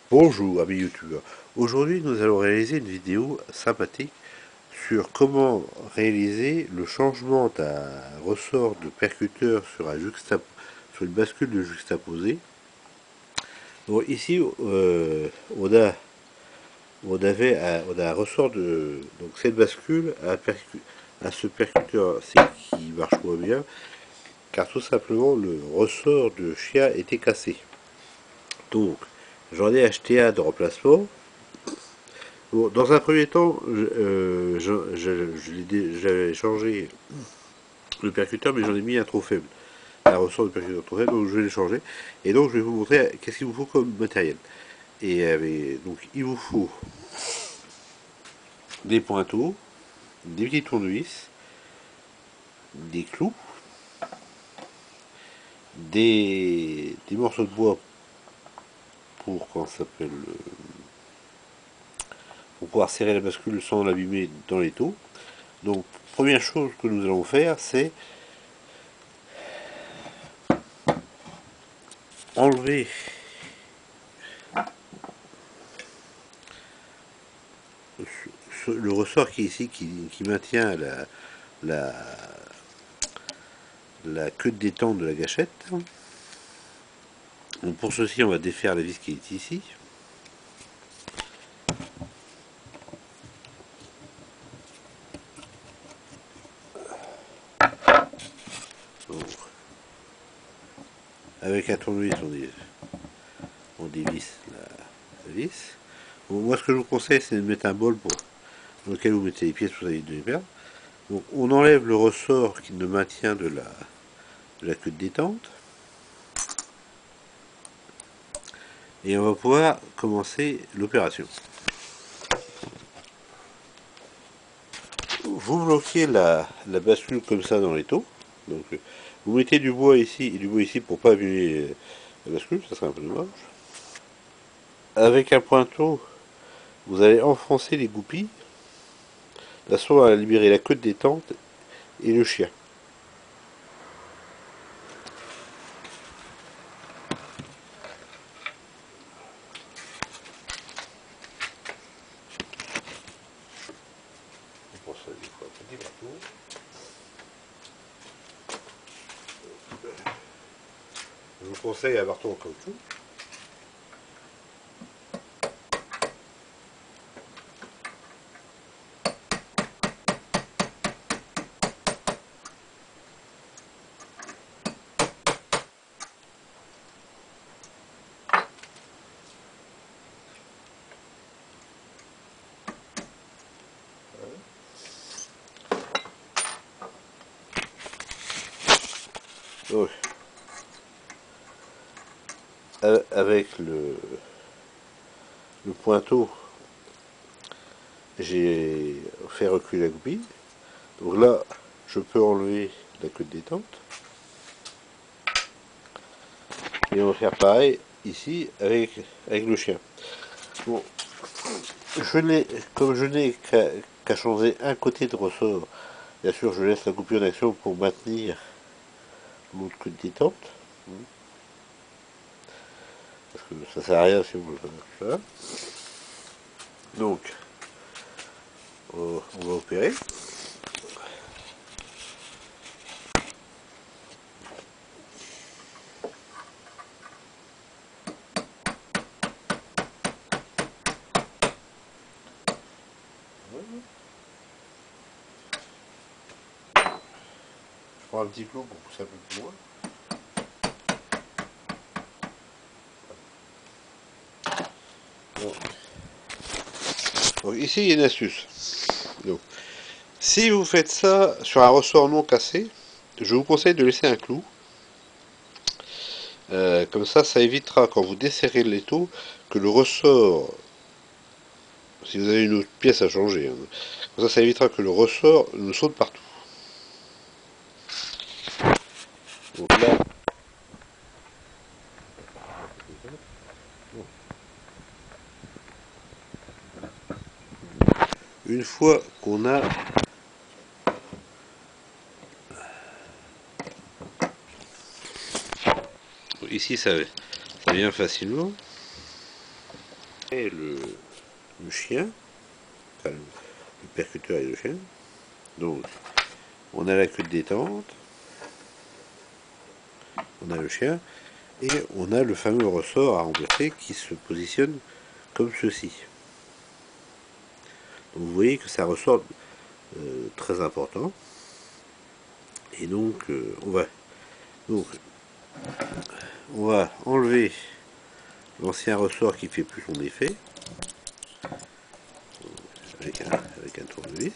Bonjour amis youtubeurs. Aujourd'hui nous allons réaliser une vidéo sympathique sur comment réaliser le changement d'un ressort de percuteur sur, sur une bascule de juxtaposé. Donc ici on a un ressort de. Donc cette bascule a ce percuteur-ci qui marche moins bien car tout simplement le ressort de chien était cassé. Donc j'en ai acheté un de remplacement. Bon, dans un premier temps, j'avais changé le percuteur, mais j'en ai mis un trop faible. Un ressort de percuteur trop faible, donc je vais le changer. Et donc, je vais vous montrer qu'est-ce qu'il vous faut comme matériel. Donc, il vous faut des pointeaux, des petits tournevis, des clous, des morceaux de bois pour, comment ça s'appelle, pour pouvoir serrer la bascule sans l'abîmer dans les taux. Donc, première chose que nous allons faire, c'est enlever le ressort qui est ici, qui maintient la, la queue de détente de la gâchette. Donc pour ceci, on va défaire la vis qui est ici. Donc, avec un tournevis, on dévisse la vis. Bon, moi, ce que je vous conseille, c'est de mettre un bol dans lequel vous mettez les pièces pour éviter de les perdre. Donc, on enlève le ressort qui nous maintient de la queue de détente. Et on va pouvoir commencer l'opération. Vous bloquez la bascule comme ça dans les taux. Donc, vous mettez du bois ici et du bois ici pour pas abîmer la bascule, ça serait un peu dommage. Avec un pointeau, vous allez enfoncer les goupilles, de façon à libérer la queue de détente et le chien. Pour ça, il faut un petit marteau. Je vous conseille un marteau en caoutchouc. Donc, avec le pointeau, j'ai fait reculer la goupille. Donc là, je peux enlever la queue de détente. Et on va faire pareil ici avec le chien. Bon, comme je n'ai qu'à changer un côté de ressort, bien sûr, je laisse la coupure en action pour maintenir l'autre queue de détente. Parce que ça sert à rien si vous le faites. Voilà. Donc, on va opérer. Je prends un petit clou pour pousser un peu plus loin. Bon. Donc ici, il y a une astuce. Donc, si vous faites ça sur un ressort non cassé, je vous conseille de laisser un clou. Comme ça évitera quand vous desserrez l'étau que le ressort, si vous avez une autre pièce à changer, hein, comme ça évitera que le ressort ne saute partout. Donc là, une fois qu'on a ici, ça vient facilement. et le chien, enfin le percuteur et le chien. Donc on a la queue de détente, on a le chien, et on a le fameux ressort à remplacer qui se positionne comme ceci. Donc vous voyez que c'est un ressort très important. Et donc, on va enlever l'ancien ressort qui fait plus son effet avec un tournevis.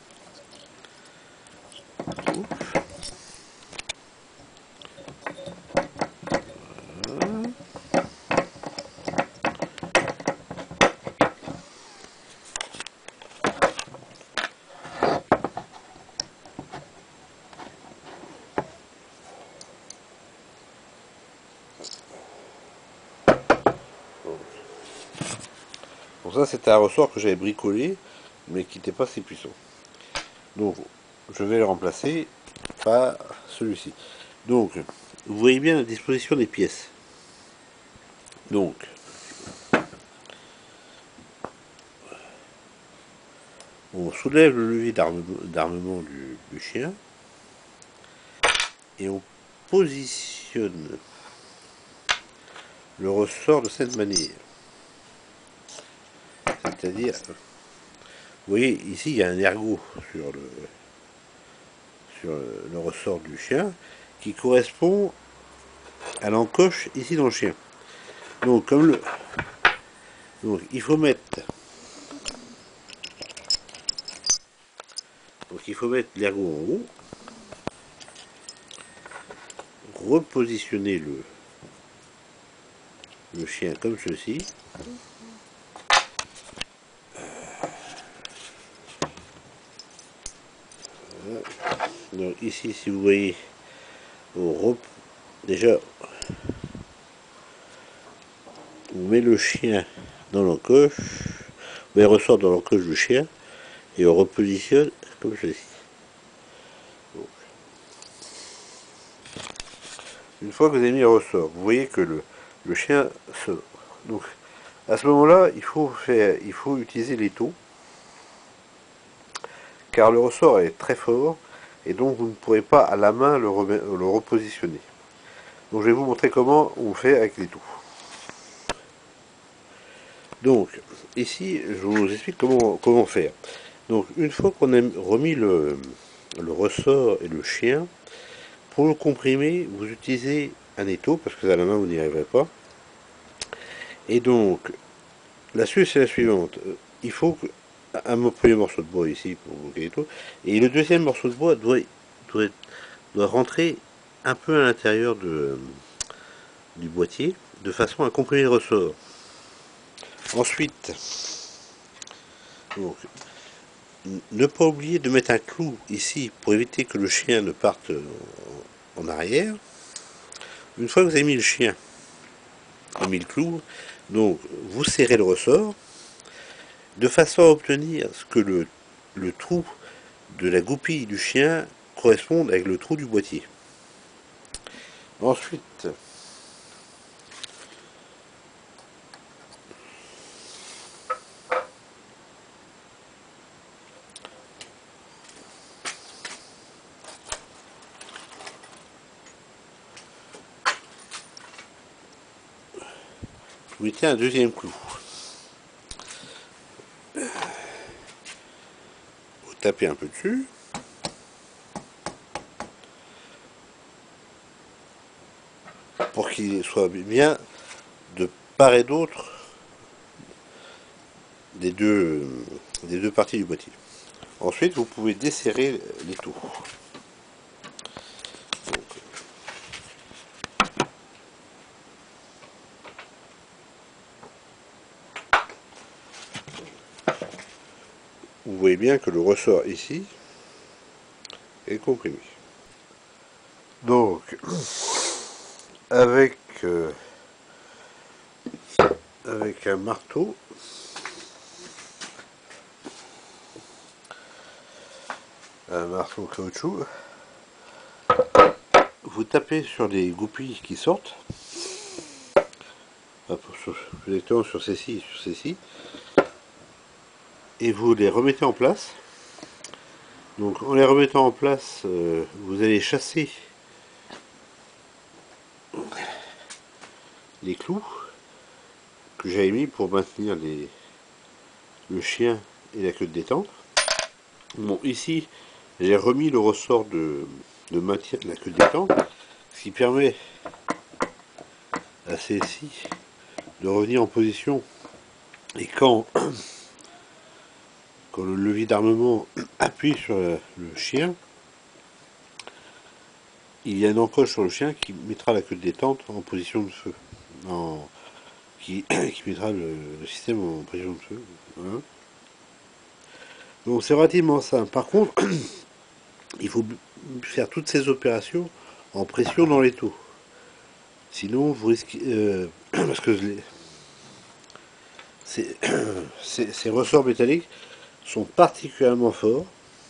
Pour ça, c'était un ressort que j'avais bricolé, mais qui n'était pas si puissant. Donc, je vais le remplacer par celui-ci. Donc, vous voyez bien la disposition des pièces. Donc, on soulève le levier d'armement du chien et on positionne le ressort de cette manière. C'est-à-dire, vous voyez, ici, il y a un ergot sur le ressort du chien qui correspond à l'encoche ici dans le chien. Donc, donc il faut mettre l'ergot en haut, repositionner le chien comme ceci. Donc ici, si vous voyez, déjà, on met le chien dans l'encoche, on ressort dans l'encoche du chien et on repositionne comme ceci. Donc, une fois que vous avez mis le ressort, vous voyez que le chien sort. Donc à ce moment-là, il faut utiliser l'étau, car le ressort est très fort et donc vous ne pourrez pas à la main le repositionner. Donc je vais vous montrer comment on fait avec l'étau. Donc ici, je vous explique comment faire. Donc une fois qu'on a remis le ressort et le chien, pour le comprimer, vous utilisez un étau, parce que à la main vous n'y arriverez pas. Et donc, l'astuce est la suivante. Il faut un premier morceau de bois ici pour bloquer l'étau, et le deuxième morceau de bois doit rentrer un peu à l'intérieur du boîtier, de façon à comprimer le ressort. Ensuite, donc, ne pas oublier de mettre un clou ici pour éviter que le chien ne parte en arrière. Une fois que vous avez mis le chien, mis le clou, donc vous serrez le ressort de façon à obtenir ce que le trou de la goupille du chien corresponde avec le trou du boîtier. Ensuite, vous mettez un deuxième clou. Vous tapez un peu dessus. Pour qu'il soit bien de part et d'autre des deux parties du boîtier. Ensuite, vous pouvez desserrer les trous. Vous voyez bien que le ressort ici est comprimé. Donc, avec un marteau, caoutchouc, vous tapez sur les goupilles qui sortent plus exactement sur ceci et sur ceci, et vous les remettez en place. Donc en les remettant en place, vous allez chasser les clous que j'avais mis pour maintenir le chien et la queue de détente. Bon, ici, j'ai remis le ressort de maintien de la queue de détente, ce qui permet à celle-ci de revenir en position. Et quand le levier d'armement appuie sur le chien, il y a une encoche sur le chien qui mettra la queue de détente en position de feu. Qui mettra le système en position de feu. Voilà. Donc c'est relativement simple. Par contre, il faut faire toutes ces opérations en pression dans les taux. Sinon, vous risquez... parce que ces ressorts métalliques sont particulièrement forts.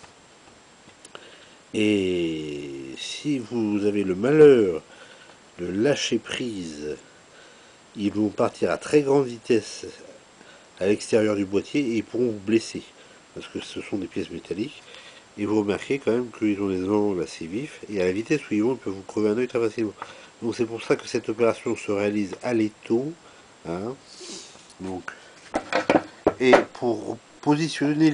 Et si vous avez le malheur de lâcher prise, ils vont partir à très grande vitesse à l'extérieur du boîtier et ils pourront vous blesser. Parce que ce sont des pièces métalliques. Et vous remarquez quand même qu'ils ont des angles assez vifs. Et à la vitesse où ils vont, ils peuvent vous crever un œil très facilement. Donc c'est pour ça que cette opération se réalise à l'étau. Hein. Donc, et pour positionner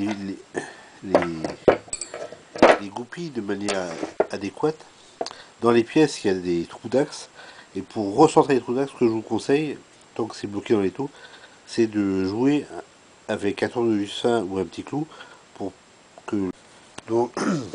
les goupilles de manière adéquate, dans les pièces, il y a des trous d'axe. Et pour recentrer les trous d'axe, ce que je vous conseille, tant que c'est bloqué dans l'étau, c'est de jouer avec un tournevis fin ou un petit clou pour que... Donc,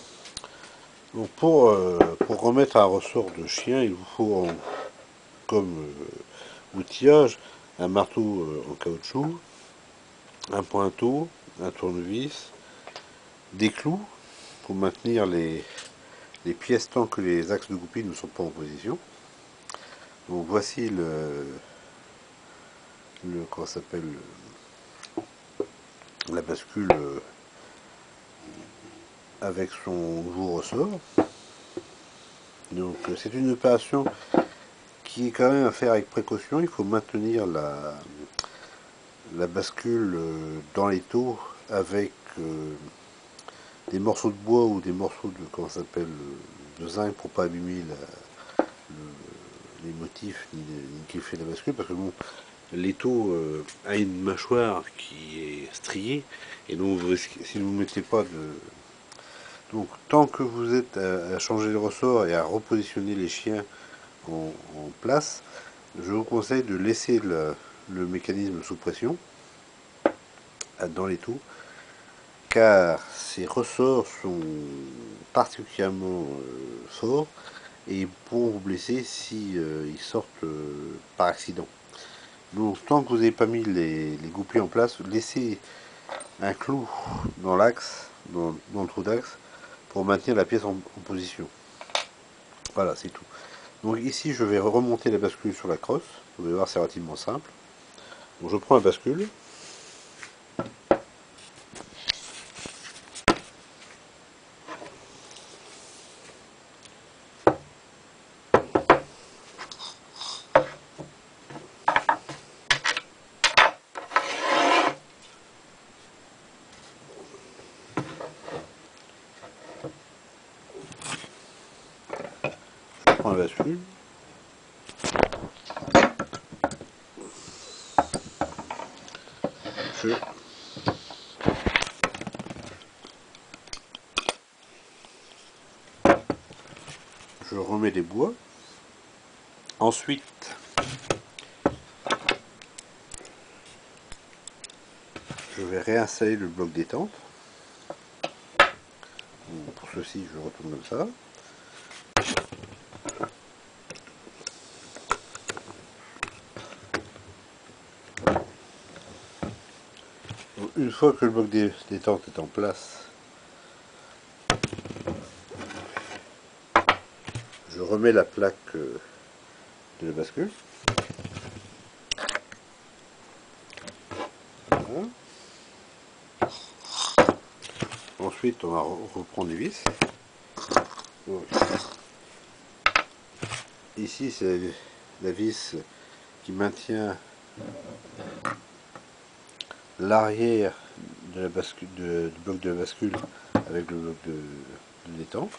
pour remettre un ressort de chien, il vous faut comme outillage un marteau en caoutchouc, un pointeau, un tournevis, des clous pour maintenir les pièces tant que les axes de goupille ne sont pas en position. Donc voici comment s'appelle la bascule avec son nouveau ressort. Donc c'est une opération qui est quand même à faire avec précaution. Il faut maintenir la bascule dans l'étau avec des morceaux de bois ou des morceaux de comment ça s'appelle de zinc pour pas abîmer les motifs ni qui fait la bascule, parce que bon, l'étau a une mâchoire qui est striée et donc si vous ne mettez pas de... Donc tant que vous êtes à changer le ressort et à repositionner les chiens en place, je vous conseille de laisser le mécanisme sous pression dans l'étau, car ces ressorts sont particulièrement forts et pourront vous blesser si ils sortent par accident. Donc tant que vous n'avez pas mis les goupilles en place, laissez un clou dans l'axe, dans le trou d'axe, pour maintenir la pièce en position. Voilà, c'est tout. Donc ici je vais remonter la bascule sur la crosse. Vous allez voir, c'est relativement simple. Donc je prends la bascule. Je prends la bascule. Je remets les bois. Ensuite, je vais réinstaller le bloc détente. Pour ceci, je retourne comme ça. Donc, une fois que le bloc détente est en place, je remets la plaque de la bascule. Voilà. Ensuite, on va reprendre les vis. Donc, ici, c'est la vis qui maintient l'arrière de la bascule, du bloc de bascule avec le bloc de détente.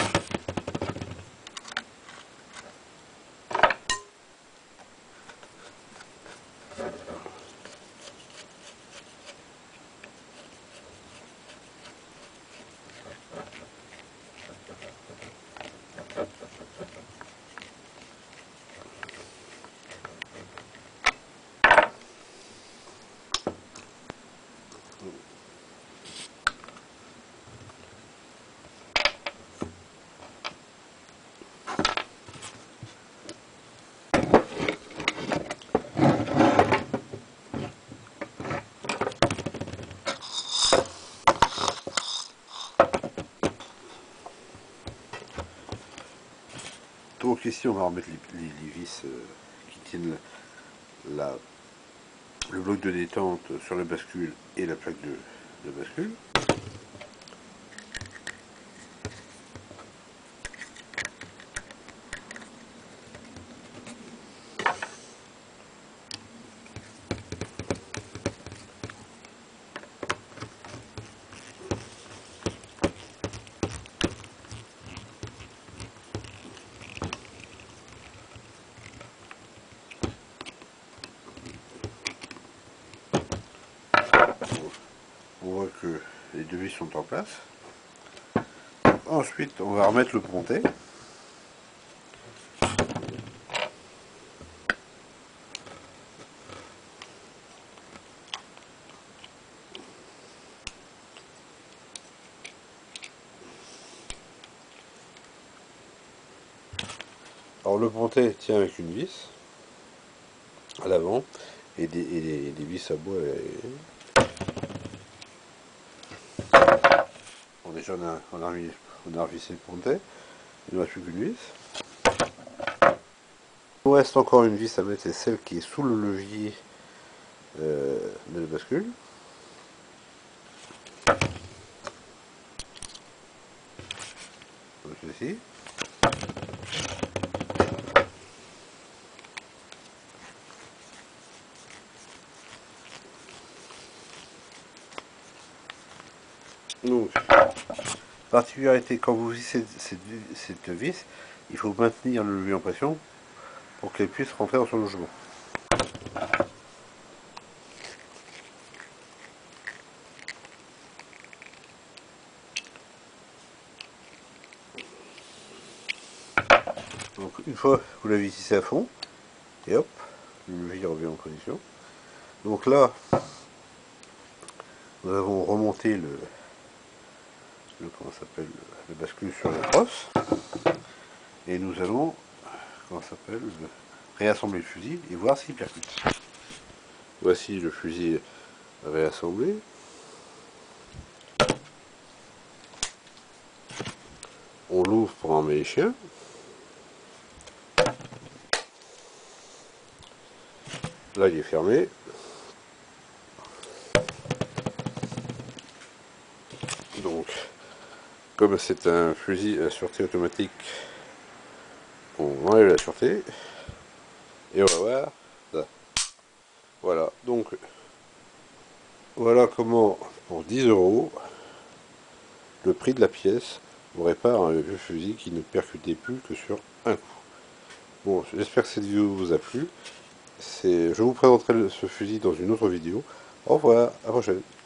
Donc ici on va remettre les vis qui tiennent le bloc de détente sur la bascule et la plaque de bascule. On voit que les deux vis sont en place. Ensuite, on va remettre le pontet. Alors le pontet tient avec une vis à l'avant et des vis à bois. Bon, déjà on a revissé le pontet, il ne reste plus qu'une vis. Il nous reste encore une vis à mettre, c'est celle qui est sous le levier de la bascule. Donc ceci. Donc, particularité, quand vous vissez cette vis, il faut maintenir le levier en pression pour qu'elle puisse rentrer dans son logement. Donc une fois que vous la vissez à fond, et hop, le levier revient en position. Donc là, nous avons remonté comment s'appelle, le bascule sur la crosse, et nous allons, comment s'appelle, réassembler le fusil et voir s'il percute. Voici le fusil réassemblé. On l'ouvre pour emmener les chiens. Là, il est fermé. Donc, comme c'est un fusil à sûreté automatique, on enlève la sûreté. Et on va voir. Là. Voilà. Donc, voilà comment, pour 10 €, le prix de la pièce, on répare un vieux fusil qui ne percutait plus que sur un coup. Bon, j'espère que cette vidéo vous a plu. Je vous présenterai ce fusil dans une autre vidéo. Au revoir, à la prochaine.